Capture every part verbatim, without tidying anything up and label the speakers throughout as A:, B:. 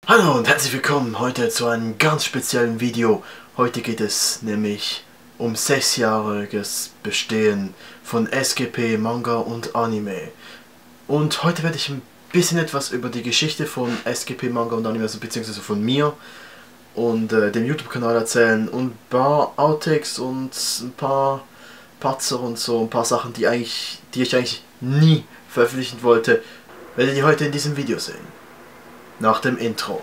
A: Hallo und herzlich willkommen heute zu einem ganz speziellen Video. Heute geht es nämlich um sechsjähriges Bestehen von S G P, Manga und Anime. Und heute werde ich ein bisschen etwas über die Geschichte von S G P, Manga und Anime, also beziehungsweise von mir und äh, dem YouTube-Kanal erzählen und ein paar Outtakes und ein paar Patzer und so, ein paar Sachen, die, eigentlich, die ich eigentlich nie veröffentlichen wollte, werdet ihr heute in diesem Video sehen. Nach dem Intro.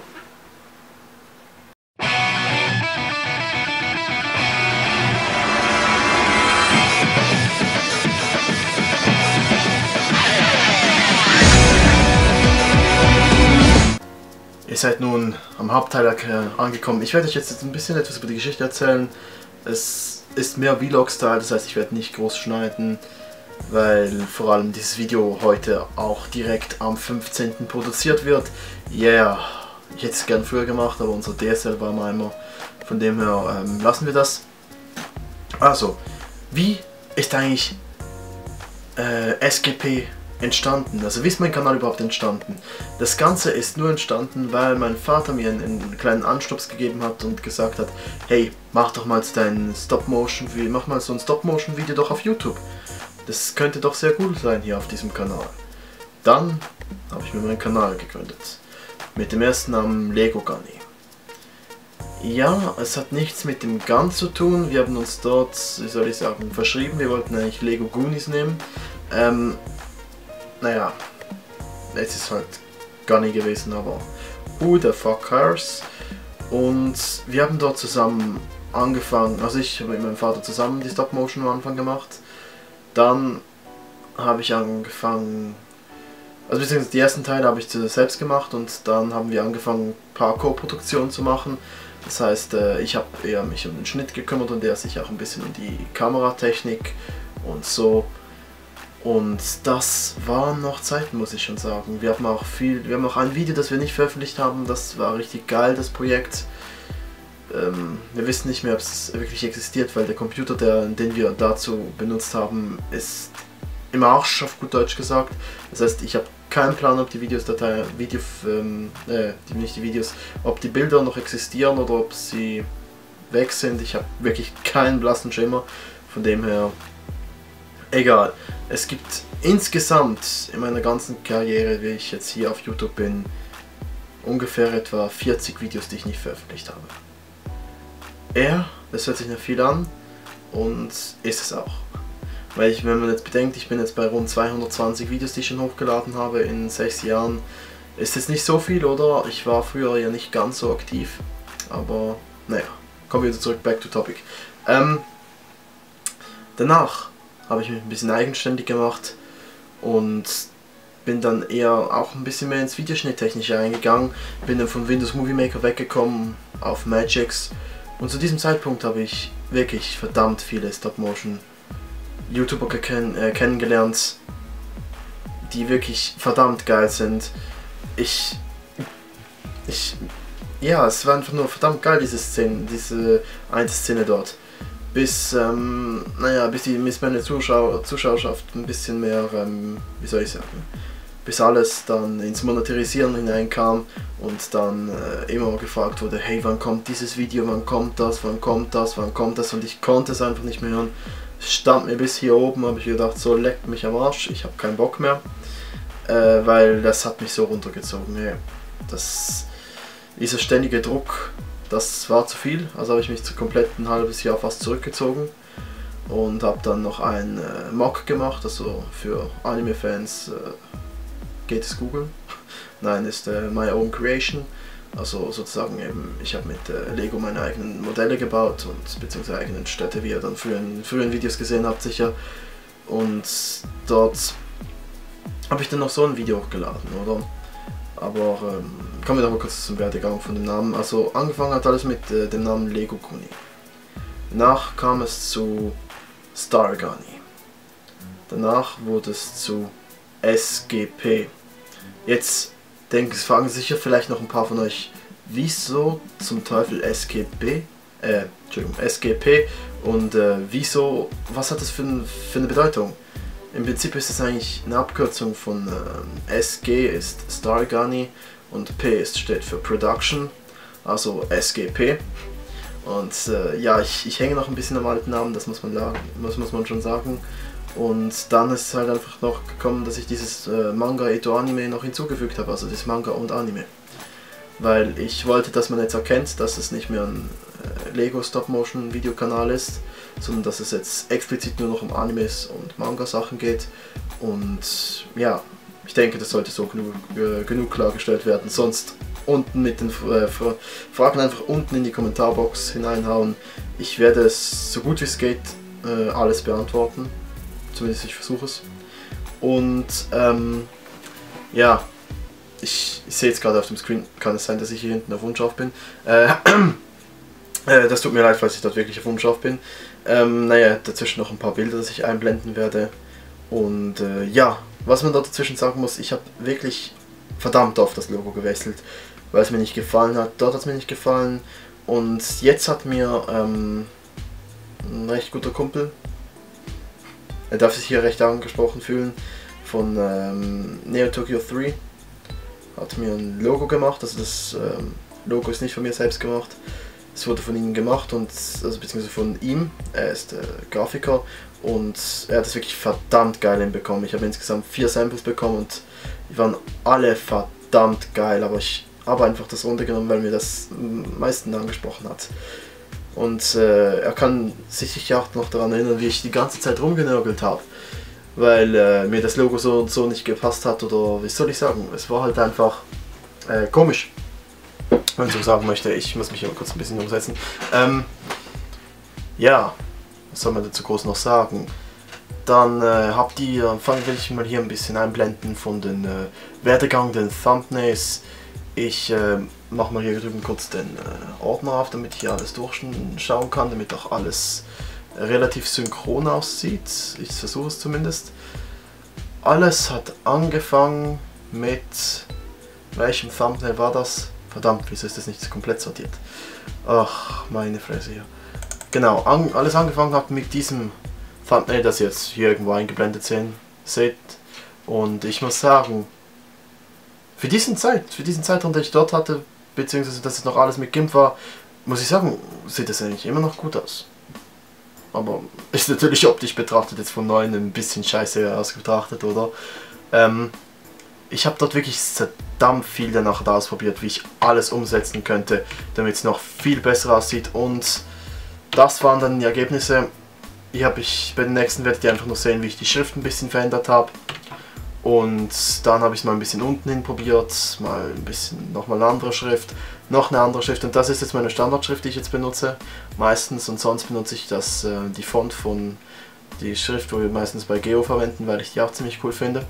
A: Ihr seid nun am Hauptteil angekommen. Ich werde euch jetzt ein bisschen etwas über die Geschichte erzählen. Es ist mehr Vlog-Style, das heißt, ich werde nicht groß schneiden, weil vor allem dieses Video heute auch direkt am fünfzehnten produziert wird. Yeah, ich hätte es gern früher gemacht, aber unser D S L war mal immer. Von dem her ähm, lassen wir das. Also, wie ist eigentlich äh, S G P entstanden? Also wie ist mein Kanal überhaupt entstanden? Das Ganze ist nur entstanden, weil mein Vater mir einen, einen kleinen Anstups gegeben hat und gesagt hat, hey, mach doch mal dein Stop-Motion-Video, mach mal so ein Stop-Motion-Video doch auf YouTube. Das könnte doch sehr gut sein hier auf diesem Kanal. Dann habe ich mir meinen Kanal gegründet. Mit dem ersten Namen Lego Gunny. Ja, es hat nichts mit dem Gun zu tun. Wir haben uns dort, wie soll ich sagen, verschrieben. Wir wollten eigentlich Lego Goonies nehmen. Ähm, naja, es ist halt Gunny gewesen, aber who the fuck cares? Und wir haben dort zusammen angefangen, also ich habe mit meinem Vater zusammen die Stop-Motion am Anfang gemacht. Dann habe ich angefangen, also beziehungsweise die ersten Teile habe ich selbst gemacht und dann haben wir angefangen, ein paar Co-Produktionen zu machen. Das heißt, ich habe eher mich um den Schnitt gekümmert und er sich auch ein bisschen um die Kameratechnik und so. Und das waren noch Zeiten, muss ich schon sagen. Wir haben auch viel, wir haben auch ein Video, das wir nicht veröffentlicht haben, das war richtig geil, das Projekt. Ähm, wir wissen nicht mehr, ob es wirklich existiert, weil der Computer, der, den wir dazu benutzt haben, ist im Arsch, auf gut Deutsch gesagt. Das heißt, ich habe keinen Plan, ob die Videos, Datei, Video, ähm, äh, die, nicht die Videos, ob die Bilder noch existieren oder ob sie weg sind. Ich habe wirklich keinen blassen Schimmer, von dem her egal. Es gibt insgesamt in meiner ganzen Karriere, wie ich jetzt hier auf YouTube bin, ungefähr etwa vierzig Videos, die ich nicht veröffentlicht habe. Ja, das hört sich nicht viel an und ist es auch. Weil ich, wenn man jetzt bedenkt, ich bin jetzt bei rund zweihundertzwanzig Videos, die ich schon hochgeladen habe in sechs Jahren, ist jetzt nicht so viel, oder? Ich war früher ja nicht ganz so aktiv, aber naja, kommen wir wieder zurück, back to topic. Ähm, danach habe ich mich ein bisschen eigenständig gemacht und bin dann eher auch ein bisschen mehr ins Videoschnitttechnische eingegangen, bin dann von Windows Movie Maker weggekommen auf Magix. Und zu diesem Zeitpunkt habe ich wirklich verdammt viele Stop-Motion-YouTuber kenn äh, kennengelernt, die wirklich verdammt geil sind. Ich, ich, ja, es war einfach nur verdammt geil, diese Szene, diese eine Szene dort. Bis, ähm, naja, bis, die, bis meine Zuschauer, Zuschauerschaft ein bisschen mehr, ähm, wie soll ich sagen, bis alles dann ins Monetarisieren hineinkam und dann äh, immer gefragt wurde, hey, wann kommt dieses Video, wann kommt das, wann kommt das, wann kommt das, und ich konnte es einfach nicht mehr hören. Es stand mir bis hier oben, habe ich gedacht, so leckt mich am Arsch, ich habe keinen Bock mehr, äh, weil das hat mich so runtergezogen. Hey, das, dieser ständige Druck, das war zu viel, also habe ich mich zu komplett ein halbes Jahr fast zurückgezogen und habe dann noch ein äh, Mock gemacht, also für Anime-Fans äh, geht es googeln. Nein, ist äh, My Own Creation, also sozusagen eben, ich habe mit äh, Lego meine eigenen Modelle gebaut und beziehungsweise eigenen Städte, wie ihr dann früher in früheren Videos gesehen habt sicher, und dort habe ich dann noch so ein Video hochgeladen, oder? Aber ähm, kommen wir noch mal kurz zum Werdegang von dem Namen. Also angefangen hat alles mit äh, dem Namen Lego Gunny. Danach kam es zu Star Gunny. Danach wurde es zu S G P. Jetzt denken, fragen sicher vielleicht noch ein paar von euch, wieso zum Teufel S G P? Äh, Entschuldigung, S G P und äh, wieso, was hat das für, ein, für eine Bedeutung? Im Prinzip ist es eigentlich eine Abkürzung von äh, S G ist Star Gunny und P ist, steht für Production, also S G P. Und äh, ja, ich, ich hänge noch ein bisschen am alten Namen, das muss man, muss, muss man schon sagen. Und dann ist es halt einfach noch gekommen, dass ich dieses äh, Manga Eto Anime noch hinzugefügt habe, also das Manga und Anime. Weil ich wollte, dass man jetzt erkennt, dass es nicht mehr ein äh, Lego Stop-Motion Videokanal ist, sondern dass es jetzt explizit nur noch um Animes und Manga Sachen geht. Und ja, ich denke, das sollte so genug, äh, genug klargestellt werden. Sonst unten mit den äh, Fragen einfach unten in die Kommentarbox hineinhauen. Ich werde es so gut wie es geht äh, alles beantworten. Zumindest ich versuche es. Und ähm, ja, ich, ich sehe jetzt gerade auf dem Screen, kann es sein, dass ich hier hinten auf Unscharf bin. Äh, äh, das tut mir leid, falls ich dort wirklich auf Unscharf bin. Ähm, naja, dazwischen noch ein paar Bilder, das ich einblenden werde. Und äh, ja, was man da dazwischen sagen muss, ich habe wirklich verdammt oft das Logo gewechselt, weil es mir nicht gefallen hat. Dort hat es mir nicht gefallen. Und jetzt hat mir ähm, ein recht guter Kumpel, er darf sich hier recht angesprochen fühlen, von ähm, Neo Tokyo drei, hat mir ein Logo gemacht. Also das ähm, Logo ist nicht von mir selbst gemacht, es wurde von ihm gemacht, und also beziehungsweise von ihm. Er ist äh, Grafiker und er hat es wirklich verdammt geil hinbekommen. Ich habe insgesamt vier Samples bekommen und die waren alle verdammt geil, aber ich habe einfach das runtergenommen, weil mir das am meisten angesprochen hat. Und äh, er kann sich sicher auch noch daran erinnern, wie ich die ganze Zeit rumgenörgelt habe, weil äh, mir das Logo so und so nicht gepasst hat, oder wie soll ich sagen, es war halt einfach äh, komisch, wenn man so sagen möchte. Ich muss mich hier kurz ein bisschen umsetzen. Ähm, ja, was soll man dazu groß noch sagen? Dann äh, habt ihr, fangen will ich mal hier ein bisschen einblenden von den äh, Werdegang, den Thumbnails. Ich äh, mache mal hier drüben kurz den äh, Ordner auf, damit ich hier alles durchschauen kann, damit auch alles relativ synchron aussieht. Ich versuche es zumindest. Alles hat angefangen mit... Welchem Thumbnail war das? Verdammt, wieso ist das nicht komplett sortiert? Ach, meine Fresse hier. Genau, an, alles angefangen hat mit diesem Thumbnail, das ihr jetzt hier irgendwo eingeblendet sehen, seht. Und ich muss sagen, für diesen Zeit, für diesen Zeitraum, den ich dort hatte, beziehungsweise dass es noch alles mit GIMP war, muss ich sagen, sieht es eigentlich immer noch gut aus. Aber ist natürlich optisch betrachtet jetzt von neuem ein bisschen scheiße ausgetrachtet, oder? Ähm, ich habe dort wirklich verdammt viel danach ausprobiert, wie ich alles umsetzen könnte, damit es noch viel besser aussieht, und das waren dann die Ergebnisse. Hier habe ich, bei den nächsten werdet ihr einfach nur sehen, wie ich die Schrift ein bisschen verändert habe. Und dann habe ich es mal ein bisschen unten hin probiert, mal ein bisschen nochmal eine andere Schrift, noch eine andere Schrift, und das ist jetzt meine Standardschrift, die ich jetzt benutze, meistens, und sonst benutze ich das, äh, die Font von, die Schrift, wo wir meistens bei Geo verwenden, weil ich die auch ziemlich cool finde.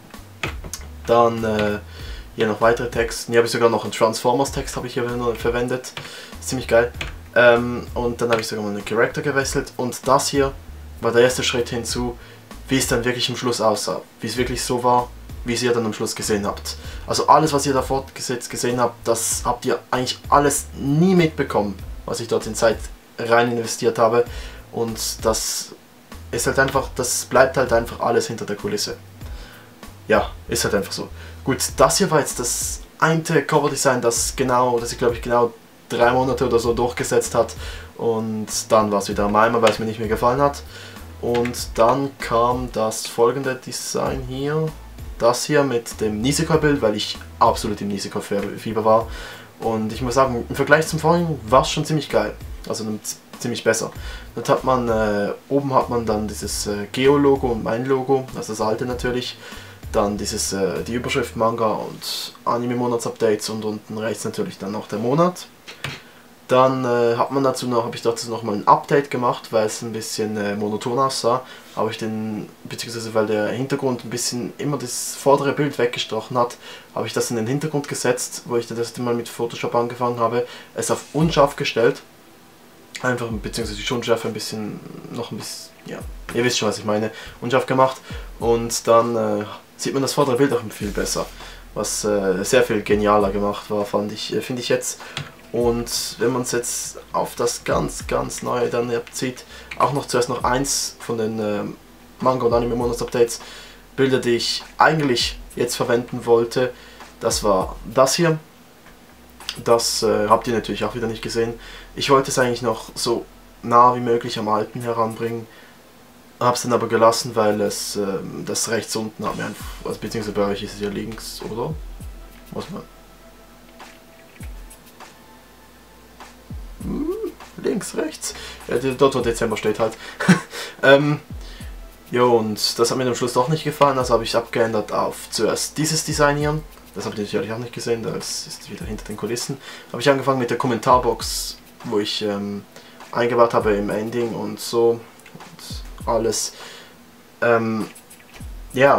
A: Dann äh, hier noch weitere Texte, hier habe ich sogar noch einen Transformers-Text habe ich hier verwendet, ziemlich geil. Ähm, und dann habe ich sogar mal einen Character gewechselt, und das hier war der erste Schritt hinzu, wie es dann wirklich am Schluss aussah, wie es wirklich so war, wie es ihr dann am Schluss gesehen habt. Also alles, was ihr da fortgesetzt gesehen habt, das habt ihr eigentlich alles nie mitbekommen, was ich dort in Zeit rein investiert habe, und das ist halt einfach, das bleibt halt einfach alles hinter der Kulisse. Ja, ist halt einfach so. Gut, das hier war jetzt das eine Coverdesign, das genau, das ich glaube ich genau drei Monate oder so durchgesetzt hat, und dann war es wieder am Eimer, weil es mir nicht mehr gefallen hat. Und dann kam das folgende Design hier, das hier mit dem Nisekoi-Bild, weil ich absolut im Nisekoi-Fieber war. Und ich muss sagen, im Vergleich zum vorigen war es schon ziemlich geil, also ziemlich besser. Dort hat man, äh, oben hat man dann dieses äh, Geo-Logo und mein Logo, also das alte natürlich. Dann dieses, äh, die Überschrift Manga und Anime-Monats-Updates, und unten rechts natürlich dann noch der Monat. Dann äh, hat man dazu noch, habe ich dazu noch mal ein Update gemacht, weil es ein bisschen äh, monoton aussah. Habe ich den, beziehungsweise weil der Hintergrund ein bisschen immer das vordere Bild weggestochen hat, habe ich das in den Hintergrund gesetzt, wo ich das erste Mal mit Photoshop angefangen habe, es auf unscharf gestellt. Einfach, beziehungsweise die Unschärfe ein bisschen, noch ein bisschen, ja, ihr wisst schon, was ich meine, unscharf gemacht. Und dann äh, sieht man das vordere Bild auch viel besser, was äh, sehr viel genialer gemacht war, fand ich, äh, finde ich jetzt. Und wenn man es jetzt auf das ganz, ganz neue dann abzieht, auch noch zuerst noch eins von den äh, Manga und Anime Monats Updates, Bilder, die ich eigentlich jetzt verwenden wollte, das war das hier. Das äh, habt ihr natürlich auch wieder nicht gesehen. Ich wollte es eigentlich noch so nah wie möglich am alten heranbringen, habe es dann aber gelassen, weil es äh, das rechts unten hat mir einfach, also beziehungsweise bei euch ist es ja links, oder? Muss man. Hm, links, rechts. Ja, dort wo Dezember steht halt. ähm, jo, und das hat mir am Schluss doch nicht gefallen, also habe ich es abgeändert auf zuerst dieses Design hier. Das habt ihr natürlich auch nicht gesehen, das ist wieder hinter den Kulissen. Habe ich angefangen mit der Kommentarbox, wo ich ähm, eingebaut habe im Ending und so und alles. Ähm, ja.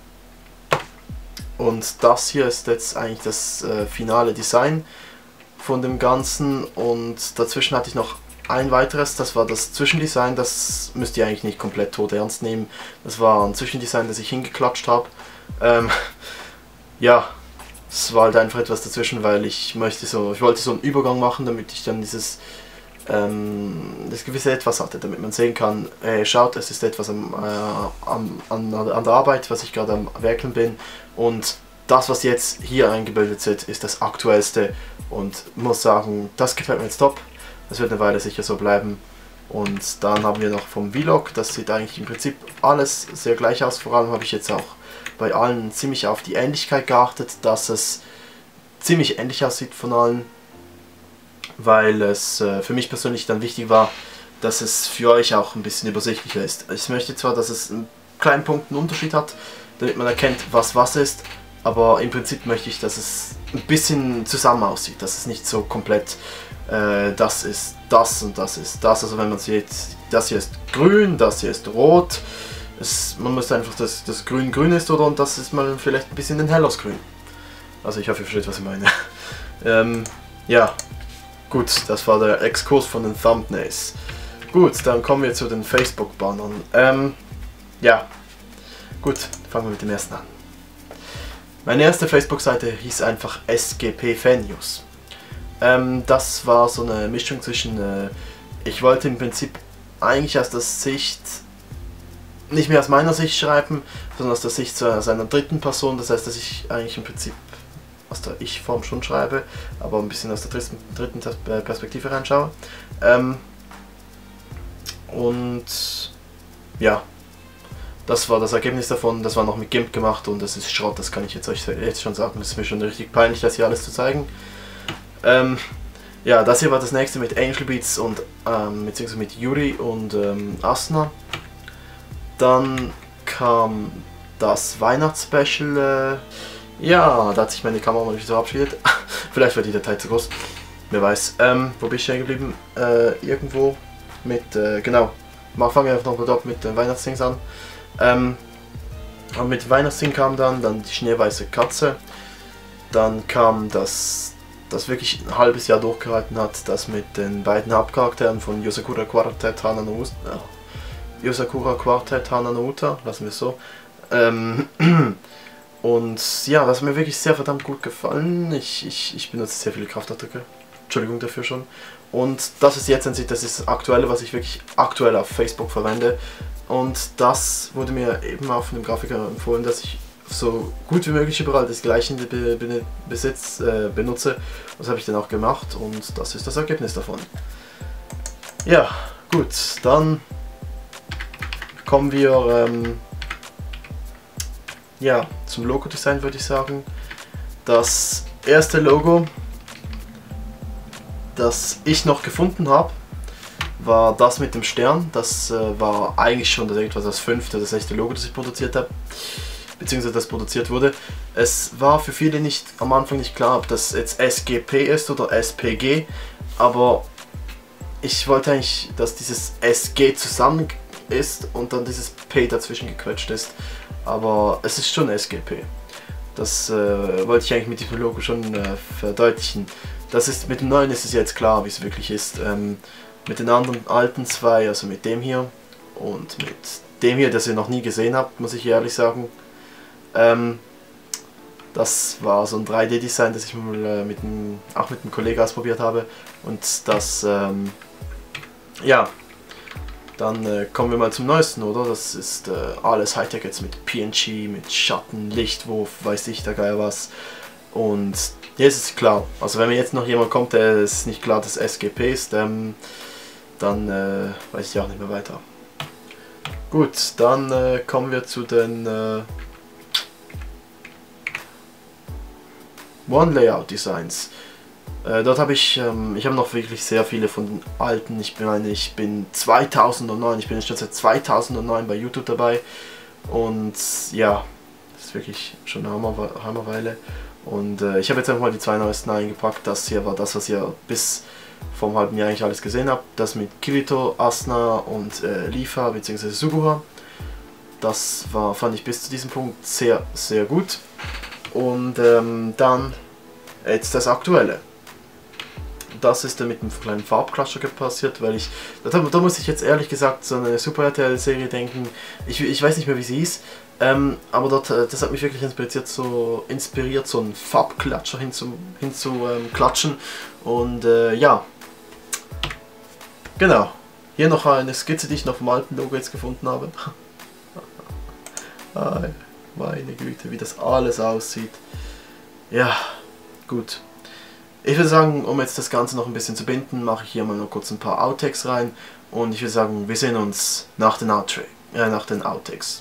A: Und das hier ist jetzt eigentlich das äh, finale Design von dem Ganzen und dazwischen hatte ich noch ein weiteres, das war das Zwischendesign, das müsst ihr eigentlich nicht komplett tot ernst nehmen. Das war ein Zwischendesign, das ich hingeklatscht habe. Ähm, ja. Es war halt einfach etwas dazwischen, weil ich möchte so, ich wollte so einen Übergang machen, damit ich dann dieses ähm, das gewisse Etwas hatte, damit man sehen kann, äh, schaut, es ist etwas am, äh, am, an, an der Arbeit, was ich gerade am Werkeln bin und das, was jetzt hier eingebildet wird, ist das Aktuellste und muss sagen, das gefällt mir jetzt top, das wird eine Weile sicher so bleiben. Und dann haben wir noch vom Vlog, das sieht eigentlich im Prinzip alles sehr gleich aus, vor allem habe ich jetzt auch bei allen ziemlich auf die Ähnlichkeit geachtet, dass es ziemlich ähnlich aussieht von allen, weil es äh, für mich persönlich dann wichtig war, dass es für euch auch ein bisschen übersichtlicher ist. Ich möchte zwar, dass es einen kleinen Punkt einen Unterschied hat, damit man erkennt, was was ist, aber im Prinzip möchte ich, dass es ein bisschen zusammen aussieht, dass es nicht so komplett äh, das ist das und das ist das, also wenn man sieht, das hier ist grün, das hier ist rot, Es, man muss einfach, dass das Grün grün ist, oder? Und das ist mal vielleicht ein bisschen ein helleres Grün. Also ich hoffe, ihr versteht, was ich meine. ähm, ja, gut, das war der Exkurs von den Thumbnails. Gut, dann kommen wir zu den Facebook-Bannern. Ähm, ja, gut, fangen wir mit dem ersten an. Meine erste Facebook-Seite hieß einfach S G P Fan News. Ähm, das war so eine Mischung zwischen, äh, ich wollte im Prinzip eigentlich aus der Sicht, nicht mehr aus meiner Sicht schreiben, sondern aus der Sicht zu einer dritten Person. Das heißt, dass ich eigentlich im Prinzip aus der Ich-Form schon schreibe, aber ein bisschen aus der dritten, dritten Perspektive reinschaue. Ähm, und ja, das war das Ergebnis davon. Das war noch mit GIMP gemacht und das ist Schrott, das kann ich jetzt euch jetzt schon sagen. Das ist mir schon richtig peinlich, das hier alles zu zeigen. Ähm, ja, das hier war das nächste mit Angel Beats und ähm, beziehungsweise mit Yuri und ähm, Asna. Dann kam das Weihnachtsspecial. Äh, ja, da hat sich meine Kamera mal wieder verabschiedet. Vielleicht war die Datei zu groß. Wer weiß. Ähm, wo bin ich stehen geblieben? Äh, irgendwo mit, äh, genau. Mal fangen wir einfach nochmal dort mit den Weihnachtsdings an. Ähm, und mit Weihnachtsding kam dann, dann die schneeweiße Katze. Dann kam das, das wirklich ein halbes Jahr durchgehalten hat, das mit den beiden Hauptcharakteren von Yosakura Quartet Hana no Uta. Äh, Yosakura Quartet Hana no Uta, lassen wir es so. Ähm, und ja, das hat mir wirklich sehr verdammt gut gefallen. Ich, ich, ich benutze sehr viele Kraftausdrücke. Entschuldigung dafür schon. Und das ist jetzt das ist das Aktuelle, was ich wirklich aktuell auf Facebook verwende. Und das wurde mir eben auch von dem Grafiker empfohlen, dass ich so gut wie möglich überall das gleiche be be Besitz, äh, benutze. Das habe ich dann auch gemacht und das ist das Ergebnis davon. Ja, gut, dann kommen wir ähm, ja, zum Logo-Design, würde ich sagen. Das erste Logo, das ich noch gefunden habe, war das mit dem Stern. Das äh, war eigentlich schon das, etwas das fünfte, das sechste Logo, das ich produziert habe, beziehungsweise das produziert wurde. Es war für viele nicht am Anfang nicht klar, ob das jetzt S G P ist oder S P G, aber ich wollte eigentlich, dass dieses S G zusammen ist und dann dieses P dazwischen gequetscht ist, aber es ist schon S G P. Das äh, wollte ich eigentlich mit diesem Logo schon äh, verdeutlichen. Das ist, mit dem neuen ist es jetzt klar, wie es wirklich ist. Ähm, mit den anderen alten zwei, also mit dem hier und mit dem hier, das ihr noch nie gesehen habt, muss ich ehrlich sagen. Ähm, das war so ein drei D-Design, das ich mal äh, mit einem, auch mit einem Kollegen ausprobiert habe. Und das, ähm, ja, dann äh, kommen wir mal zum neuesten, oder? Das ist äh, alles Hightech jetzt mit P N G, mit Schatten, Lichtwurf, weiß ich, der Geier was. Und jetzt ist es klar. Also wenn mir jetzt noch jemand kommt, der es nicht klar das S G P ist, ähm, dann äh, weiß ich auch nicht mehr weiter. Gut, dann äh, kommen wir zu den äh, One Layout Designs. Äh, dort habe ich, ähm, ich habe noch wirklich sehr viele von den alten. Ich meine, ich bin zweitausendneun, ich bin schon seit zweitausendneun bei YouTube dabei. Und ja, das ist wirklich schon eine Hammer, Hammerweile. Und äh, ich habe jetzt einfach mal die zwei neuesten eingepackt. Das hier war das, was ihr bis vor einem halben Jahr eigentlich alles gesehen habt. Das mit Kirito, Asuna und äh, Lifa bzw. Suguha. Das war, fand ich bis zu diesem Punkt sehr, sehr gut. Und ähm, dann jetzt das Aktuelle. Das ist dann mit einem kleinen Farbklatscher passiert, weil ich, da, da muss ich jetzt ehrlich gesagt so eine Super R T L-Serie denken. Ich, ich weiß nicht mehr, wie sie hieß, ähm, aber dort, das hat mich wirklich inspiriert, so inspiriert, so einen Farbklatscher hinzu, hinzu ähm, klatschen. Und äh, ja, genau. Hier noch eine Skizze, die ich noch vom alten Logo jetzt gefunden habe. Meine Güte, wie das alles aussieht. Ja, gut. Ich würde sagen, um jetzt das Ganze noch ein bisschen zu binden, mache ich hier mal noch kurz ein paar Outtakes rein. Und ich würde sagen, wir sehen uns nach den, Outra äh, nach den Outtakes.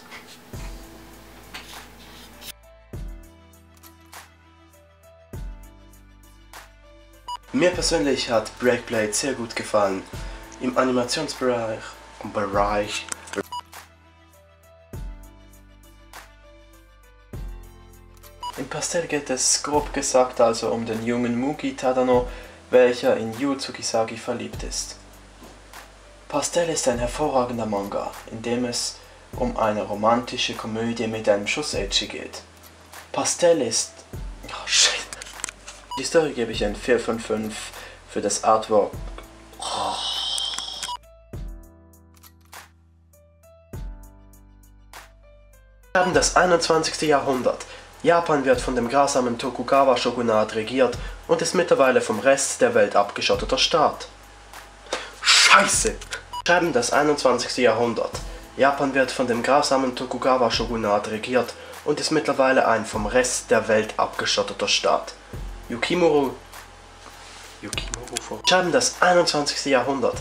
B: Mir persönlich hat Breakblade sehr gut gefallen. Im Animationsbereich Bereich Im Pastell geht es grob gesagt also um den jungen Mugi Tadano, welcher in Yu Tsukisagi verliebt ist. Pastell ist ein hervorragender Manga, in dem es um eine romantische Komödie mit einem Schuss Ecchi geht. Pastell ist... Oh, shit. Die Story gebe ich ein vier von fünf, für das Artwork... Oh. Wir haben das einundzwanzigste Jahrhundert. Japan wird von dem grausamen Tokugawa-Shogunat regiert und ist mittlerweile vom Rest der Welt abgeschotteter Staat. Scheiße! Wir schreiben das einundzwanzigste Jahrhundert. Japan wird von dem grausamen Tokugawa-Shogunat regiert und ist mittlerweile ein vom Rest der Welt abgeschotteter Staat. Yukimuro... Yukimuro vor... Wir schreiben das einundzwanzigste Jahrhundert.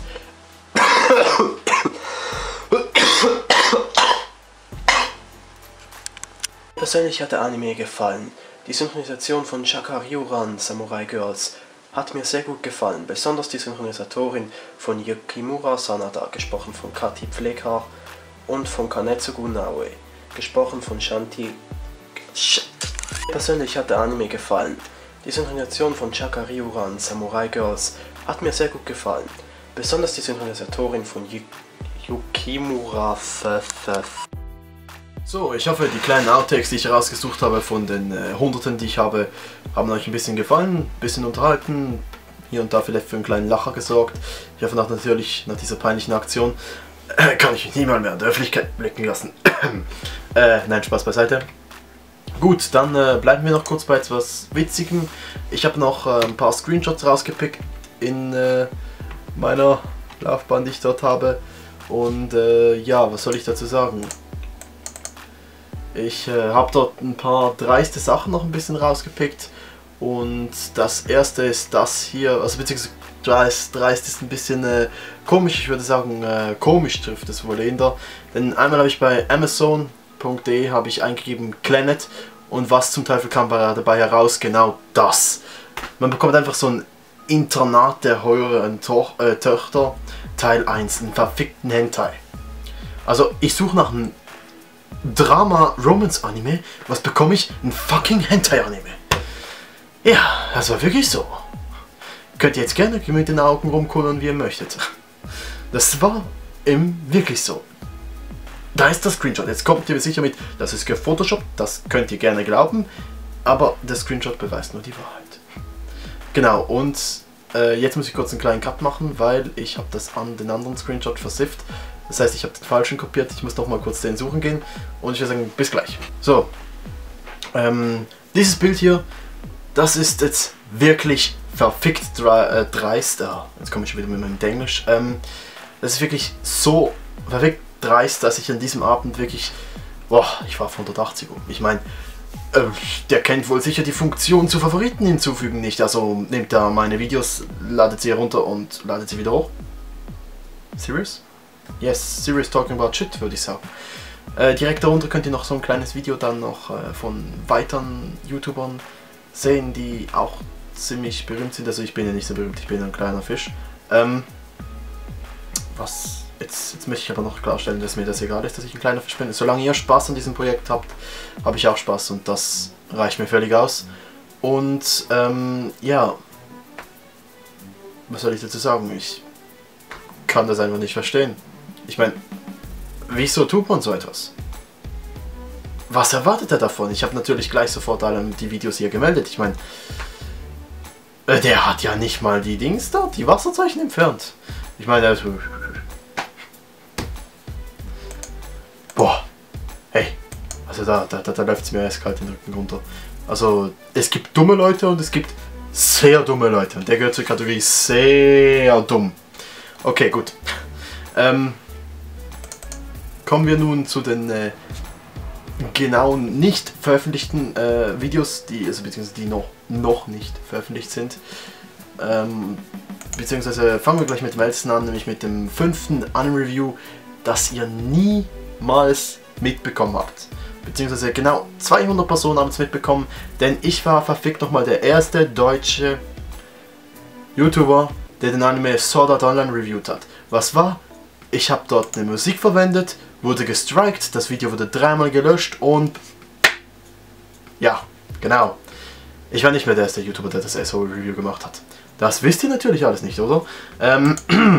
B: Persönlich hat der Anime gefallen. Die Synchronisation von Shakaryuran Samurai Girls hat mir sehr gut gefallen, besonders die Synchronisatorin von Yukimura Sanada, gesprochen von Kati Pfleghaar, und von Kanetsugu Naoe, gesprochen von Shanti... Sh Persönlich hat der Anime gefallen. Die Synchronisation von Shakaryuran Samurai Girls hat mir sehr gut gefallen, besonders die Synchronisatorin von Yu Yukimura Sanada.
A: So, ich hoffe, die kleinen Outtakes, die ich rausgesucht habe von den äh, Hunderten, die ich habe, haben euch ein bisschen gefallen, ein bisschen unterhalten, hier und da vielleicht für einen kleinen Lacher gesorgt. Ich hoffe nach, natürlich, nach dieser peinlichen Aktion äh, kann ich mich niemand mehr in der Öffentlichkeit blicken lassen. äh, nein, Spaß beiseite. Gut, dann äh, bleiben wir noch kurz bei etwas Witzigem. Ich habe noch äh, ein paar Screenshots rausgepickt in äh, meiner Laufbahn, die ich dort habe. Und äh, ja, was soll ich dazu sagen? Ich äh, habe dort ein paar dreiste Sachen noch ein bisschen rausgepickt und das erste ist das hier, also beziehungsweise dreist, dreist ist ein bisschen äh, komisch, ich würde sagen äh, komisch trifft es wohl eher, denn einmal habe ich bei Amazon punkt de habe ich eingegeben Clannad und was zum Teufel kam dabei heraus? Genau das. Man bekommt einfach so ein Internat der heuren Toch äh, Töchter Teil eins, einen verfickten Hentai. Also ich suche nach einem Drama-Romance-Anime, was bekomme ich? Ein fucking Hentai-Anime. Ja, das war wirklich so. Könnt ihr jetzt gerne mit den Augen rumkullern, wie ihr möchtet. Das war im wirklich so. Da ist das Screenshot. Jetzt kommt ihr sicher mit, das ist gefotoshoppt, das könnt ihr gerne glauben, aber der Screenshot beweist nur die Wahrheit. Genau, und äh, jetzt muss ich kurz einen kleinen Cut machen, weil ich habe das an den anderen Screenshot versifft. Das heißt, ich habe den falschen kopiert, ich muss noch mal kurz den suchen gehen und ich würde sagen, bis gleich. So, ähm, dieses Bild hier, das ist jetzt wirklich verfickt äh, dreist. Ah, jetzt komme ich schon wieder mit meinem Englisch. Ähm, das ist wirklich so verfickt dreist, dass ich an diesem Abend wirklich, boah, ich war auf hundertachtzig um. Ich meine, Äh, der kennt wohl sicher die Funktion zu Favoriten hinzufügen nicht. Also nimmt da meine Videos, ladet sie herunter und ladet sie wieder hoch. Serious? Yes, serious talking about shit, würde ich sagen. Äh, direkt darunter könnt ihr noch so ein kleines Video dann noch äh, von weiteren YouTubern sehen, die auch ziemlich berühmt sind. Also ich bin ja nicht so berühmt, ich bin ein kleiner Fisch. Ähm, was, jetzt, jetzt möchte ich aber noch klarstellen, dass mir das egal ist, dass ich ein kleiner Fisch bin. Solange ihr Spaß an diesem Projekt habt, habe ich auch Spaß und das reicht mir völlig aus. Und ähm, ja, was soll ich dazu sagen? Ich kann das einfach nicht verstehen. Ich meine, wieso tut man so etwas? Was erwartet er davon? Ich habe natürlich gleich sofort alle die Videos hier gemeldet. Ich meine, der hat ja nicht mal die Dings da, die Wasserzeichen entfernt. Ich meine, also, boah, hey, also da, da, da, da läuft es mir eiskalt den Rücken runter. Also, es gibt dumme Leute und es gibt sehr dumme Leute. Und der gehört zur Kategorie sehr dumm. Okay, gut. Ähm, kommen wir nun zu den äh, genauen nicht veröffentlichten äh, Videos, die, also beziehungsweise die noch, noch nicht veröffentlicht sind. Ähm, beziehungsweise fangen wir gleich mit dem ältesten an, nämlich mit dem fünften Anime-Review, das ihr niemals mitbekommen habt. Beziehungsweise genau zweihundert Personen haben es mitbekommen, denn ich war verfickt nochmal der erste deutsche YouTuber, der den Anime Sword Art Online reviewt hat. Was war? Ich habe dort eine Musik verwendet, wurde gestrikt, das Video wurde dreimal gelöscht und ja, genau. Ich war nicht mehr der erste YouTuber, der das S O Review gemacht hat. Das wisst ihr natürlich alles nicht, oder? Ähm,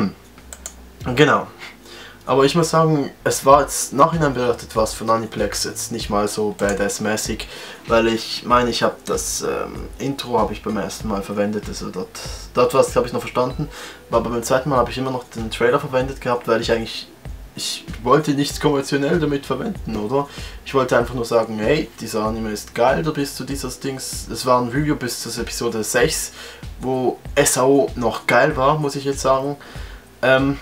A: genau. Aber ich muss sagen, es war jetzt nachhinein betrachtet was von Aniplex jetzt nicht mal so badass-mäßig, weil ich meine, ich habe das ähm, Intro habe ich beim ersten Mal verwendet, also dort, dort was habe ich noch verstanden, aber beim zweiten Mal habe ich immer noch den Trailer verwendet gehabt, weil ich eigentlich, ich wollte nichts konventionell damit verwenden, oder? Ich wollte einfach nur sagen, hey, dieser Anime ist geil, du bist zu dieses Dings, es war ein Review bis zur Episode sechs, wo S A O noch geil war, muss ich jetzt sagen. Ähm,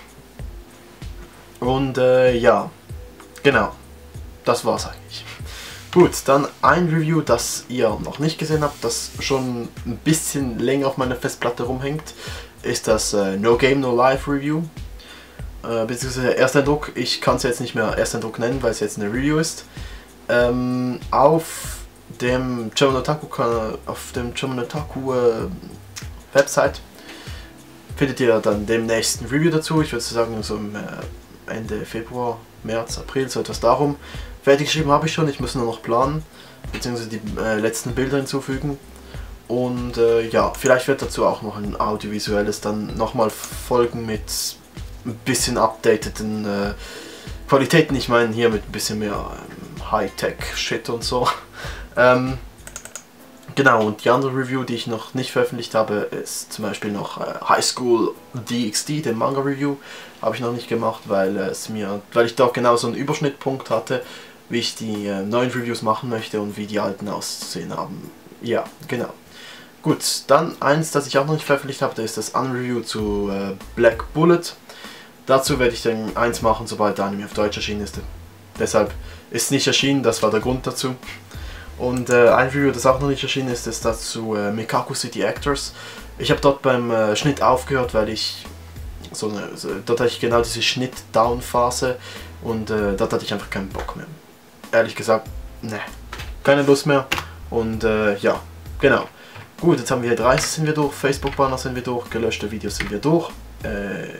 A: Und äh, ja, genau, das war's eigentlich. Gut, dann ein Review, das ihr noch nicht gesehen habt, das schon ein bisschen länger auf meiner Festplatte rumhängt, ist das äh, No Game No Life Review. Äh, beziehungsweise Ersteindruck, ich kann es jetzt nicht mehr Ersteindruck nennen, weil es jetzt eine Review ist. Ähm, auf dem German Otaku, auf dem German Otaku äh, Website findet ihr dann demnächst ein Review dazu. Ich würde sagen, so im äh, Ende Februar, März, April, so etwas darum. Fertig geschrieben habe ich schon, ich muss nur noch planen, beziehungsweise die äh, letzten Bilder hinzufügen. Und äh, ja, vielleicht wird dazu auch noch ein audiovisuelles dann nochmal folgen mit ein bisschen updateten äh, Qualitäten. Ich meine hier mit ein bisschen mehr ähm, Hightech-Shit und so. ähm, Genau, und die andere Review, die ich noch nicht veröffentlicht habe, ist zum Beispiel noch äh, High School D X D, den Manga Review, habe ich noch nicht gemacht, weil äh, es mir, weil ich dort genau so einen Überschnittpunkt hatte, wie ich die äh, neuen Reviews machen möchte und wie die alten auszusehen haben. Ja, genau. Gut, dann eins, das ich auch noch nicht veröffentlicht habe, das ist das Unreview zu äh, Black Bullet. Dazu werde ich dann eins machen, sobald der Anime auf Deutsch erschienen ist. Deshalb ist es nicht erschienen, das war der Grund dazu. Und äh, ein Review, das auch noch nicht erschienen ist, ist dazu äh, Mikaku City Actors. Ich habe dort beim äh, Schnitt aufgehört, weil ich so eine, so, dort hatte ich genau diese Schnitt-Down-Phase und äh, dort hatte ich einfach keinen Bock mehr. Ehrlich gesagt, ne, keine Lust mehr. Und äh, ja, genau. Gut, jetzt haben wir hier dreißig sind wir durch, Facebook-Banner sind wir durch, gelöschte Videos sind wir durch. Äh,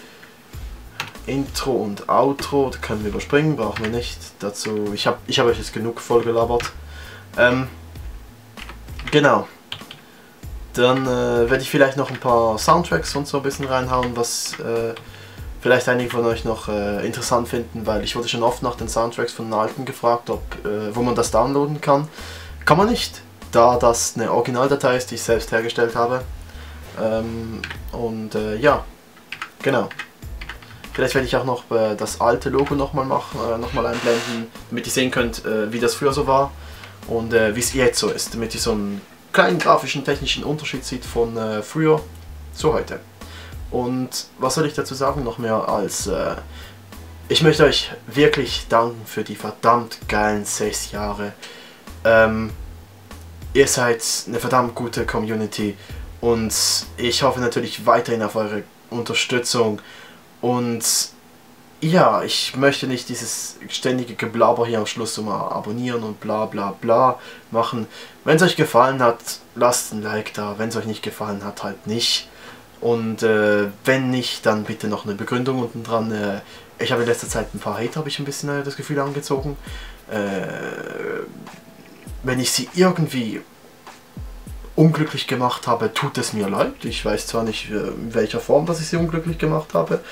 A: Intro und Outro, das können wir überspringen, brauchen wir nicht. Dazu, ich habe ich hab euch jetzt genug vollgelabert. Ähm, genau. Dann äh, werde ich vielleicht noch ein paar Soundtracks und so ein bisschen reinhauen, was äh, vielleicht einige von euch noch äh, interessant finden, weil ich wurde schon oft nach den Soundtracks von den alten gefragt, ob, äh, wo man das downloaden kann. Kann man nicht, da das eine Originaldatei ist, die ich selbst hergestellt habe. Ähm, und äh, ja, genau. Vielleicht werde ich auch noch äh, das alte Logo nochmal machen, äh, nochmal einblenden, damit ihr sehen könnt, äh, wie das früher so war und äh, wie es jetzt so ist, damit ihr so einen kleinen grafischen, technischen Unterschied seht von äh, früher zu heute. Und was soll ich dazu sagen noch mehr als, äh, ich möchte euch wirklich danken für die verdammt geilen sechs Jahre Ähm, ihr seid eine verdammt gute Community und ich hoffe natürlich weiterhin auf eure Unterstützung. Und ja, ich möchte nicht dieses ständige Geblaber hier am Schluss so mal abonnieren und bla bla bla machen. Wenn es euch gefallen hat, lasst ein Like da. Wenn es euch nicht gefallen hat, halt nicht. Und äh, wenn nicht, dann bitte noch eine Begründung unten dran. Äh, ich habe in letzter Zeit ein paar Hater, habe ich ein bisschen äh, das Gefühl angezogen. Äh, wenn ich sie irgendwie unglücklich gemacht habe, tut es mir leid. Ich weiß zwar nicht, in welcher Form, dass ich sie unglücklich gemacht habe.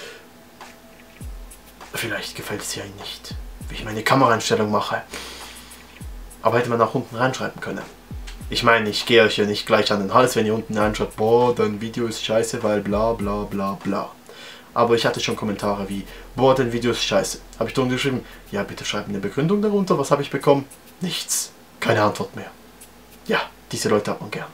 A: Vielleicht gefällt es ihr nicht, wie ich meine Kameraeinstellung mache. Aber hätte man auch unten reinschreiben können. Ich meine, ich gehe euch ja nicht gleich an den Hals, wenn ihr unten reinschreibt, boah, dein Video ist scheiße, weil bla bla bla bla. Aber ich hatte schon Kommentare wie, boah, dein Video ist scheiße. Habe ich drunter geschrieben, ja, bitte schreibt eine Begründung darunter. Was habe ich bekommen? Nichts. Keine Antwort mehr. Ja, diese Leute hat man gern.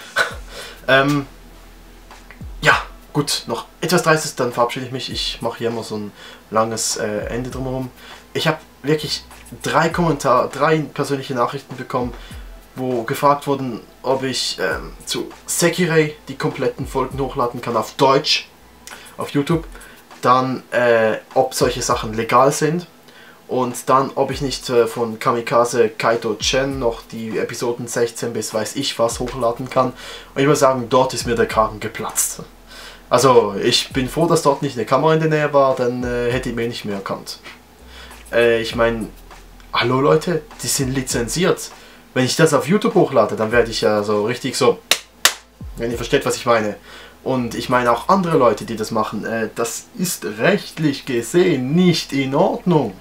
A: ähm, ja, gut, noch etwas Dreistes, dann verabschiede ich mich. Ich mache hier immer so ein langes äh, Ende drumherum. Ich habe wirklich drei Kommentare, drei persönliche Nachrichten bekommen, wo gefragt wurden, ob ich ähm, zu Sekirei die kompletten Folgen hochladen kann auf Deutsch, auf YouTube. Dann, äh, ob solche Sachen legal sind. Und dann, ob ich nicht äh, von Kamikaze Kaito Chen noch die Episoden sechzehn bis weiß ich was hochladen kann. Und ich muss sagen, dort ist mir der Kragen geplatzt. Also, ich bin froh, dass dort nicht eine Kamera in der Nähe war, dann äh, hätte ich mich nicht mehr erkannt. Äh, ich meine, hallo Leute, die sind lizenziert. Wenn ich das auf YouTube hochlade, dann werde ich ja so richtig so, wenn ihr versteht, was ich meine. Und ich meine auch andere Leute, die das machen, äh, das ist rechtlich gesehen nicht in Ordnung.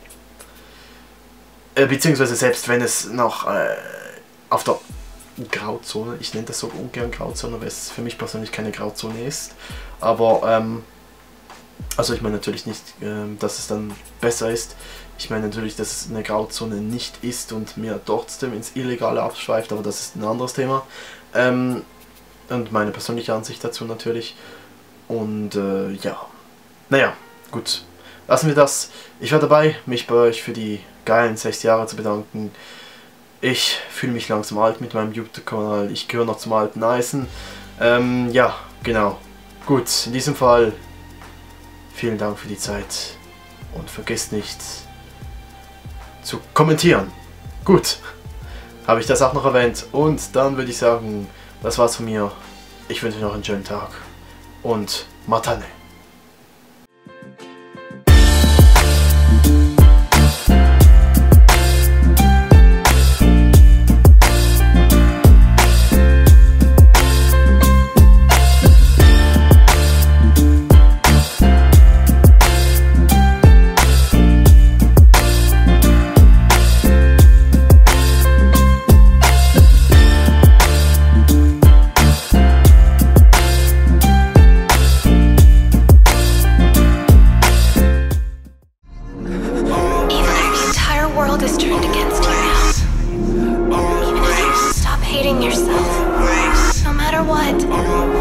A: Äh, beziehungsweise selbst wenn es noch äh, auf der Grauzone, ich nenne das so ungern Grauzone, weil es für mich persönlich keine Grauzone ist. Aber, ähm, also ich meine natürlich nicht, äh, dass es dann besser ist. Ich meine natürlich, dass es eine Grauzone nicht ist und mir trotzdem ins Illegale abschweift, aber das ist ein anderes Thema. Ähm, und meine persönliche Ansicht dazu natürlich. Und äh, ja, naja, gut. Lassen wir das. Ich war dabei, mich bei euch für die geilen sechs Jahre zu bedanken. Ich fühle mich langsam alt mit meinem YouTube-Kanal. Ich gehöre noch zum alten Eisen. Ähm, ja, genau. Gut, in diesem Fall vielen Dank für die Zeit. Und vergesst nicht zu kommentieren. Gut, habe ich das auch noch erwähnt. Und dann würde ich sagen, das war's von mir. Ich wünsche euch noch einen schönen Tag. Und Matane.
C: Is turned against you now. Even if you stop hating yourself, no matter what,